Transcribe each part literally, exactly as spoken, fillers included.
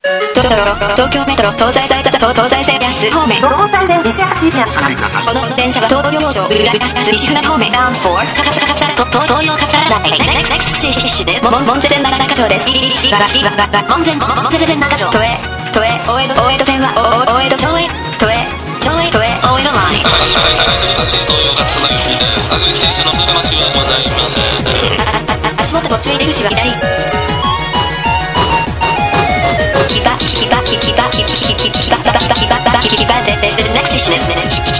東京メトロ東西西東東西線安方面東西線西橋ピアス。 この電車は東洋町浦安西船方面ダウンフォーカツカツカツと東洋カツララインネクストシです。門前線中町です。門前門前線中町都営都営大江戸大江戸線は大江戸町営都営町営都営大江戸ライン。 東洋カツラ行きです。各駅停車のすぐ待ちはございません。 足元ご注意出口は左。キバキキバキキバキキキキキバババキバキバババキキバででで next station is minute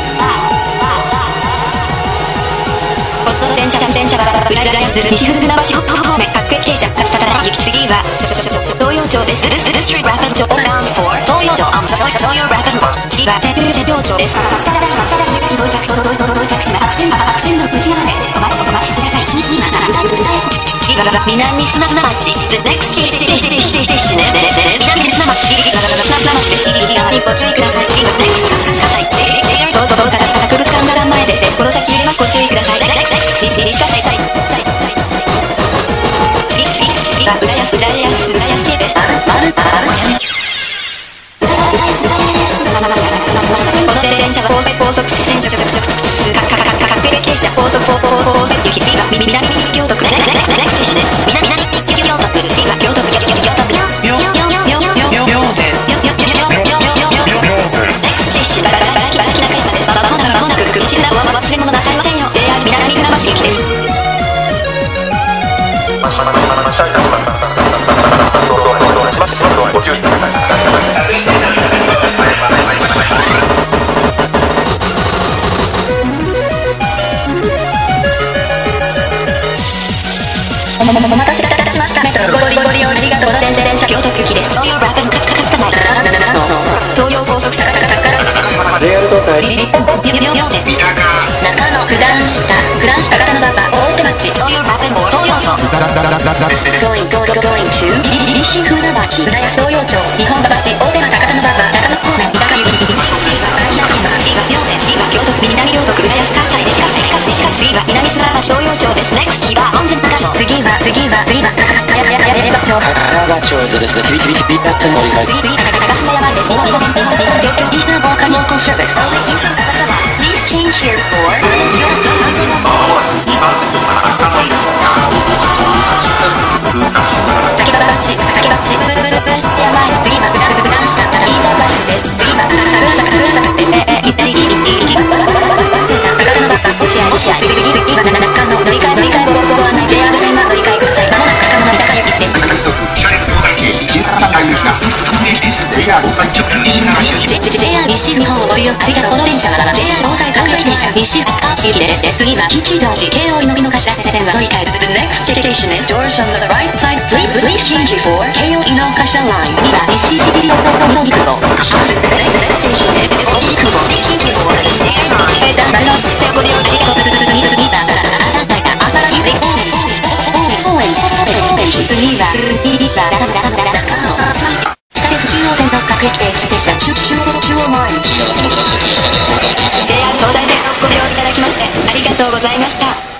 この電車電車は浦安西船橋方面各駅停車勝田から行き次はちょちょちょちょ東洋町です。This street rapid down for 東洋町 on 東洋 rapid one 次は手手手町です。勝田から勝田から到着到着します。アクセントアクセント内側でお待ちお待ちください。次次なな浦安南砂砂町 The next station is 南砂町砂砂町です。右側にご注意ください。次は next ください。ジェイアール どうぞどうぞ博物館側前です。この先揺れます。ご注意ください。next 西西西西次次次は浦安浦安浦安市です。この電車は高速高速線各駅停車高速高速高速行き次は南京都区でnext stationです。南南京都区次は京都区京都区next station バラバラバラキ中山です。まもなくまもなく西浦和は忘れ物なさいませんよ。ジェイアール 南船橋行きです。 ご注意ください。お待たせいたしました。メトロご利ご利用ありがとう。電車電車京都区行きです。東洋ラップのカツカツカマイ東洋高速高坂から ジェイアール 東海日本両手中野九段下九段下からの馬場大手町東洋ラップモー東洋町 going going going to 西船橋浦安東洋町日本橋大手町高田の馬場中野方面三鷹行き次は両手次は京都府南京都区浦安関西西葛西西葛西は南砂橋東洋町です。 next 木場門前仲町次は次は次は早早早早町原場町とですねピピピピッと乗り換え次次高島山です。東京西の防火ローコーサービス Please change here for 竹場町竹場町ブブブブブやばい次はブラブブランした飯田橋です。次は桜坂桜坂ですね。行ったり行ったり行ったり高田のバッカ落合落合ビビビビビバナナ中の乗り換え乗り換えごごご案内 ジェイアール 線は乗り換えください。まもなく高野の三鷹行きです。ジェイアール ジェイアール 西日本をご利用ありがとう。この電車は ジェイアール 東海各駅停車西八地域です。次は吉祥寺京王井のみの頭線は乗り換え The next station is doors on the right side. Please please change for 京王井の頭 line には西七条の野木久保 The next station is 野木久保で近畿を ジェイアール line ダンダン線ご利用ありがとう。次は次は朝坂朝崎で高円次は次はダダダダダダ地下鉄中央線の各駅停車中中央中央前 ジェイアール 東西線をご利用いただきましてありがとうございました。